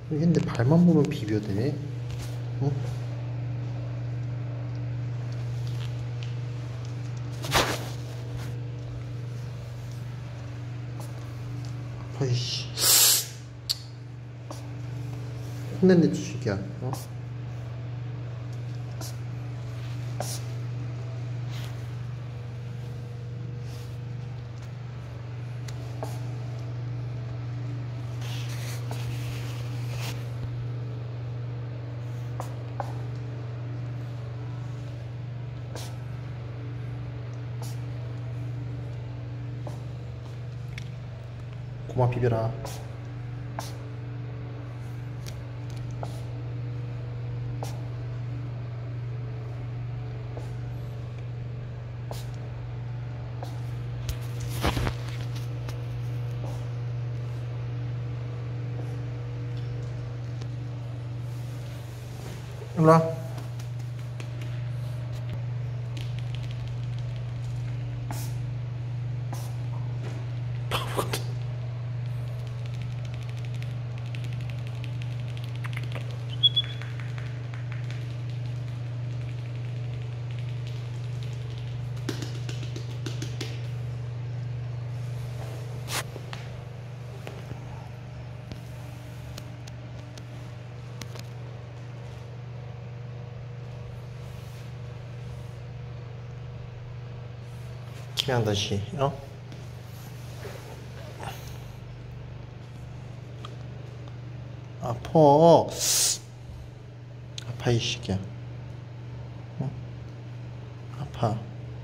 근데 발만 보면 비벼대. 어? 아이씨. 혼냈네, 주식이야. 어? 고마 비벼라. 일로와. 김양 다시, 어? 아파. 아파, 이 새끼야. 어? 아파.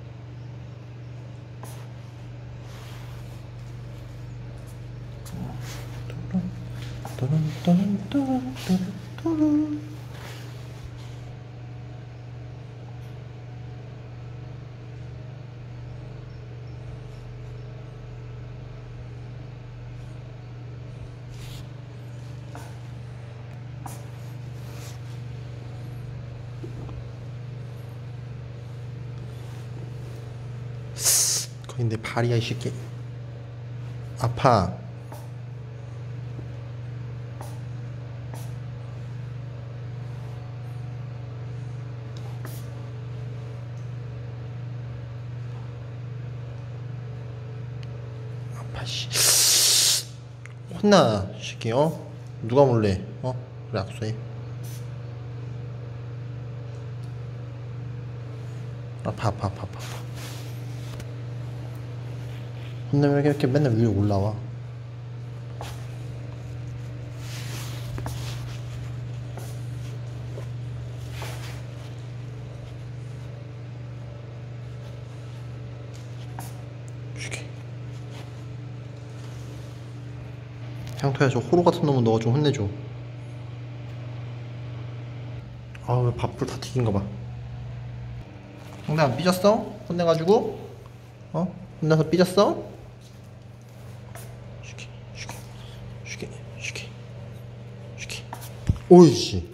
거기 내 발이야, 이 새끼. 아파. 아파, 씨. 혼나, 이 새끼, 어? 누가 몰래, 어? 그래, 악수해. 아파, 아파, 아파, 아파. 혼내면 이렇게 맨날 위로 올라와. 죽게. 향토야, 저 호로 같은 놈은 너가 좀 혼내줘. 아, 왜 밥풀 다 튀긴 거 봐. 상대 안 삐졌어? 혼내가지고? 어? 혼나서 삐졌어? 죽게, 죽게, 죽게, 죽게, 죽게. 오이씨.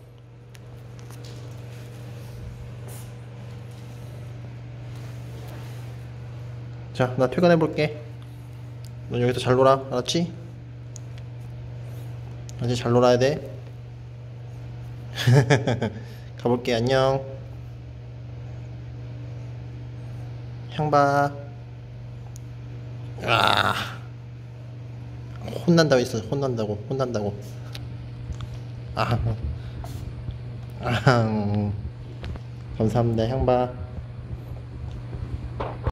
자, 나 퇴근해볼게. 넌 여기서 잘 놀아, 알았지? 이제 잘 놀아야 돼. 가볼게, 안녕. 향봐. 아, 혼난다고 했어. 혼난다고, 혼난다고. 아, 아, 감사합니다, 향봐.